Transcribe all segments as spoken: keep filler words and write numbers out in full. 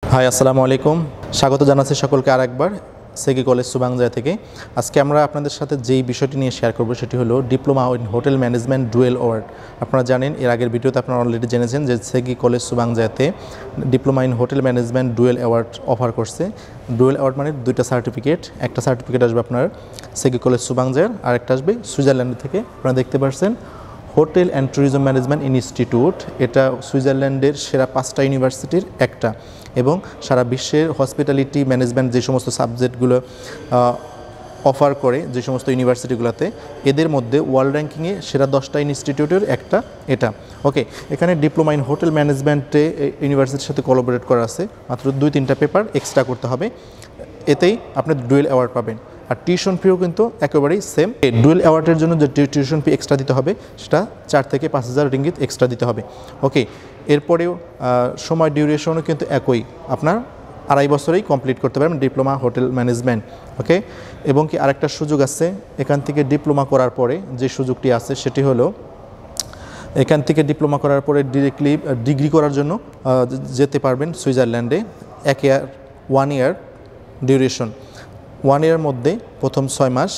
High আসসালামু আলাইকুম, স্বাগত জানাচ্ছি সকলকে আরেকবার সেগি কলেজ সুবাংজায় থেকে। আজকে আমরা আপনাদের সাথে যেই বিষয়টি নিয়ে শেয়ার করব সেটি হলো diploma in hotel management dual award. আপনারা জানেন, এর আগের ভিডিওতে আপনারা অলরেডি জেনেছেন যে সেগি কলেজ সুবাংজাতে diploma in hotel management dual award offer করছে। ডুয়েল অ্যাওয়ার্ড মানে দুইটা সার্টিফিকেট, একটা সার্টিফিকেট আসবে আপনার সেগি কলেজ সুবাংজার, আর একটা আসবে সুইজারল্যান্ড থেকে। আপনারা দেখতে পাচ্ছেন hotel and tourism management institute, এটা সুইজারল্যান্ডের সেরা পাঁচটা ইউনিভার্সিটির একটা, এবং সারা বিশ্বের হসপিটালিটি ম্যানেজমেন্ট যে সমস্ত সাবজেক্টগুলো অফার করে যে সমস্ত ইউনিভার্সিটিগুলোতে, এদের মধ্যে ওয়ার্ল্ড র্যাঙ্কিংয়ে সেরা দশটা ইনস্টিটিউটের একটা এটা। ওকে, এখানে ডিপ্লোমা ইন হোটেল ম্যানেজমেন্টে ইউনিভার্সিটির সাথে কোলাবোরেট করা আছে, মাত্র দুই তিনটা পেপার এক্সট্রা করতে হবে, এতেই আপনি ডুয়েল অ্যাওয়ার্ড পাবেন। আর টিউশন ফিও কিন্তু একেবারেই সেম। ডুয়েল অ্যাওয়ার্ডের জন্য যে টিউশন ফি এক্সট্রা দিতে হবে সেটা চার থেকে পাঁচ হাজার রিঙ্গিত এক্সট্রা দিতে হবে। ওকে, এরপরেও সময় ডিউরেশনও কিন্তু একই, আপনার আড়াই বছরেই কমপ্লিট করতে পারবেন ডিপ্লোমা হোটেল ম্যানেজমেন্ট। ওকে, এবং কি আরেকটা সুযোগ আছে এখান থেকে ডিপ্লোমা করার পরে, যে সুযোগটি আছে সেটি হলো এখান থেকে ডিপ্লোমা করার পরে ডিরেক্টলি ডিগ্রি করার জন্য যেতে পারবেন সুইজারল্যান্ডে। এক year one year duration, one ইয়ারের মধ্যে প্রথম ছয় মাস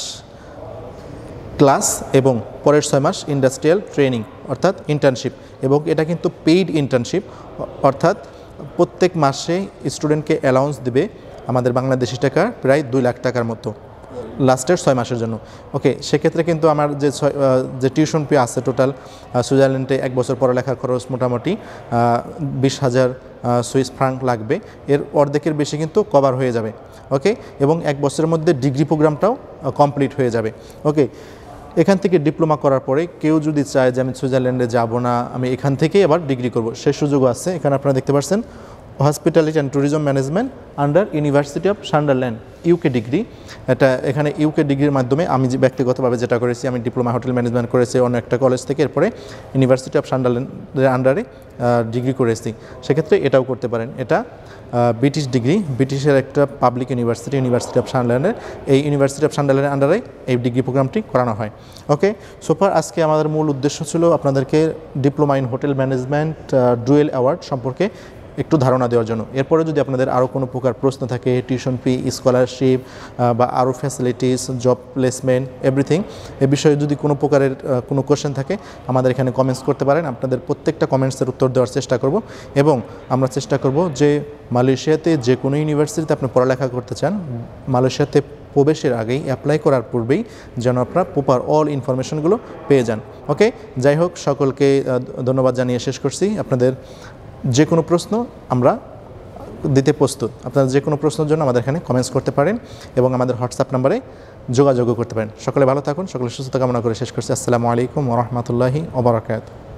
ক্লাস এবং পরের ছয় মাস ইন্ডাস্ট্রিয়াল ট্রেনিং অর্থাৎ ইন্টার্নশিপ, এবং এটা কিন্তু পেইড ইন্টার্নশিপ, অর্থাৎ প্রত্যেক মাসে স্টুডেন্টকে অ্যালাউন্স দেবে আমাদের বাংলাদেশি টাকা প্রায় দুই লাখ টাকার মতো লাস্টের ছয় মাসের জন্য। ওকে, সেক্ষেত্রে কিন্তু আমার যে ছয় যে টিউশন ফি আছে টোটাল সুইজারল্যান্ডে এক বছর পড়ালেখার খরচ মোটামুটি বিশ হাজার সুইস ফ্রাঙ্ক লাগবে, এর অর্ধেকের বেশি কিন্তু কভার হয়ে যাবে। ওকে, এবং এক বছরের মধ্যে ডিগ্রি প্রোগ্রামটাও কমপ্লিট হয়ে যাবে। ওকে, এখান থেকে ডিপ্লোমা করার পরে কেউ যদি চায় যে আমি সুইজারল্যান্ডে যাব না, আমি এখান থেকেই আবার ডিগ্রি করব, সেই সুযোগও আছে। এখানে আপনারা দেখতে পাচ্ছেন hospitality and tourism management under university of Sunderland UK degree. এটা এখানে ইউকে ডিগ্রির মাধ্যমে আমি যে ব্যক্তিগতভাবে যেটা করেছি, আমি ডিপ্লোমা হোটেল ম্যানেজমেন্ট করেছি অন্য একটা কলেজ থেকে, এরপরে ইউনিভার্সিটি অফ সান্ডারল্যান্ডের আন্ডারে ডিগ্রি করেছি। সেক্ষেত্রে এটাও করতে পারেন। এটা ব্রিটিশ ডিগ্রি, ব্রিটিশের একটা পাবলিক ইউনিভার্সিটি, ইউনিভার্সিটি অফ সান্ডারল্যান্ডের, এই ইউনিভার্সিটি অফ সান্ডারল্যান্ডের আন্ডারে এই ডিগ্রি প্রোগ্রামটি করানো হয়। ওকে, সোফার আজকে আমাদের মূল উদ্দেশ্য ছিল আপনাদেরকে diploma in hotel management dual award সম্পর্কে একটু ধারণা দেওয়ার জন্য। এরপরে যদি আপনাদের আরও কোনো প্রকার প্রশ্ন থাকে, টিউশন ফি, স্কলারশিপ বা আরও ফ্যাসিলিটিস, জব প্লেসমেন্ট, এভরিথিং, এ বিষয়ে যদি কোনো প্রকারের কোনো কোয়েশ্চেন থাকে আমাদের এখানে কমেন্টস করতে পারেন। আপনাদের প্রত্যেকটা কমেন্টসের উত্তর দেওয়ার চেষ্টা করব, এবং আমরা চেষ্টা করব যে মালয়েশিয়াতে যে কোনো ইউনিভার্সিটিতে আপনি পড়ালেখা করতে চান, মালয়েশিয়াতে প্রবেশের আগেই, অ্যাপ্লাই করার পূর্বেই যেন আপনারা প্রপার অল ইনফরমেশনগুলো পেয়ে যান। ওকে, যাই হোক, সকলকে ধন্যবাদ জানিয়ে শেষ করছি। আপনাদের যে কোনো প্রশ্ন আমরা দিতে প্রস্তুত। আপনারা যে কোনো প্রশ্নের জন্য আমাদের এখানে কমেন্টস করতে পারেন এবং আমাদের হোয়াটসঅ্যাপ নাম্বারে যোগাযোগও করতে পারেন। সকলে ভালো থাকুন, সকলে সুস্থতা কামনা করে শেষ করছি। আসসালামু আলাইকুম ওয়া রাহমাতুল্লাহি ওয়া বারাকাতুহু।